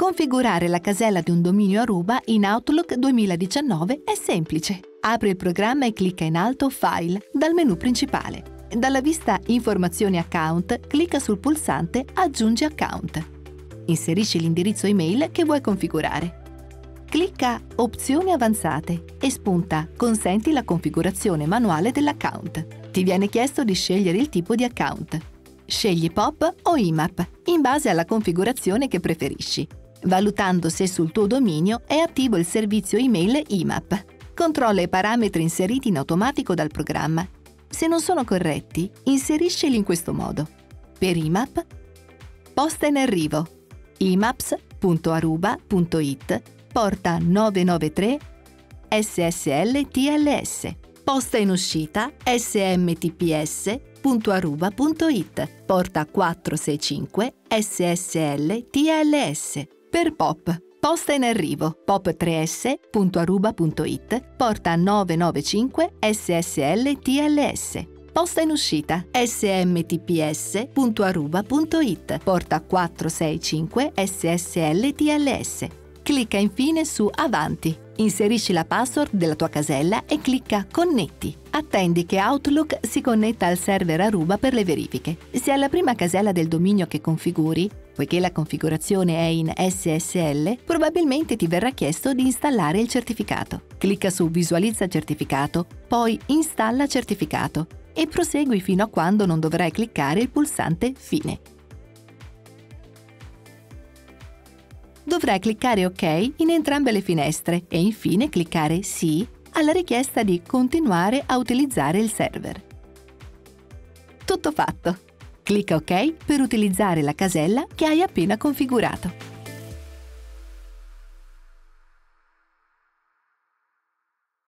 Configurare la casella di un dominio Aruba in Outlook 2019 è semplice. Apri il programma e clicca in alto File dal menu principale. Dalla vista Informazioni Account, clicca sul pulsante Aggiungi account. Inserisci l'indirizzo email che vuoi configurare. Clicca Opzioni avanzate e spunta Consenti la configurazione manuale dell'account. Ti viene chiesto di scegliere il tipo di account. Scegli POP o IMAP, in base alla configurazione che preferisci, valutando se sul tuo dominio è attivo il servizio email IMAP. Controlla i parametri inseriti in automatico dal programma. Se non sono corretti, inseriscili in questo modo. Per IMAP, posta in arrivo, imaps.aruba.it, porta 993 SSL TLS. Posta in uscita, smtps.aruba.it, porta 465 SSL TLS. Per POP, posta in arrivo, pop3s.aruba.it, porta 995 SSL TLS. Posta in uscita, smtps.aruba.it, porta 465 SSL TLS. Clicca infine su Avanti. Inserisci la password della tua casella e clicca Connetti. Attendi che Outlook si connetta al server Aruba per le verifiche. Se è la prima casella del dominio che configuri, poiché la configurazione è in SSL, probabilmente ti verrà chiesto di installare il certificato. Clicca su Visualizza certificato, poi Installa certificato e prosegui fino a quando non dovrai cliccare il pulsante Fine. Dovrai cliccare OK in entrambe le finestre e infine cliccare Sì alla richiesta di continuare a utilizzare il server. Tutto fatto! Clicca OK per utilizzare la casella che hai appena configurato.